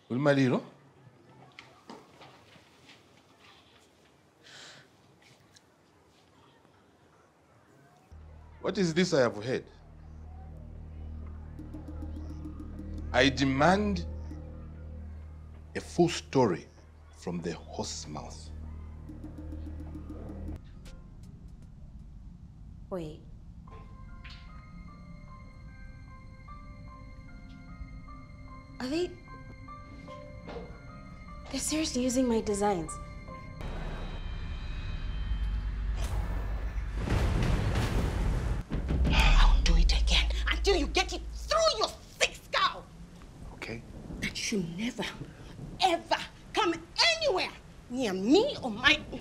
Ulimalilo? What is this I have heard? I demand a full story from the horse's mouth. Wait. Are they... They're seriously using my designs. I'll do it again until you get it through your thick skull. Okay. That you should never, ever come anywhere near me or my...